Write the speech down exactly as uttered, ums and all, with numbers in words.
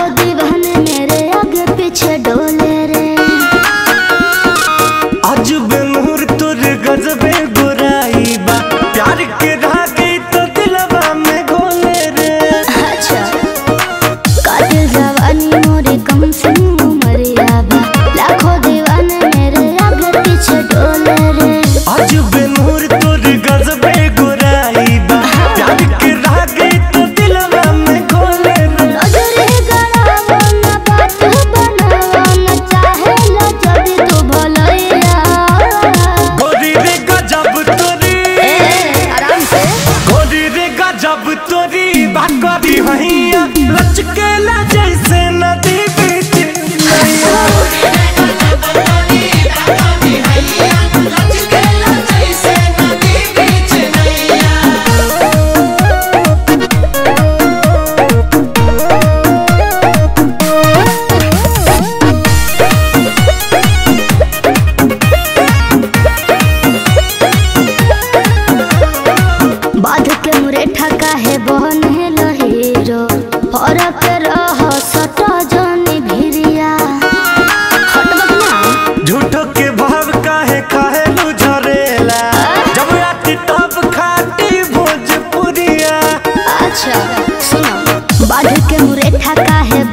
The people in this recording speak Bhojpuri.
दीवाने मेरे आगे पीछे डोले रे। अजब नूर तुर गजबे बुराई बा, प्यार के धागे तो दिलवा में गोले रे। अच्छा कातिल जवानी मोरे कम से उमरिया बा, लाखों दीवाने मेरे आगे पीछे डोले रे। अजब नूर तुर गजबे बुराई बा, प्यार के धागे तो दिलवा में गोले रे। नजरे गड़ावा ना बात बनावा ना चाहे ला जदी तू भलैया। गोरी रे गजब तोरी, आराम से गोरी रे गजब तोरी बाकरी हइया, लचकेला जैसे नदी बीच नैया। बाध के मुरेठा काहे बहन है लहीरो, फरक रह सट जनी भिरिया। हटबक ना झूठो के भाव काहे काहे लू झरेला, जब आती तब खाटी भोजपुरिया। अच्छा सुनो, बाध के मुरेठा काहे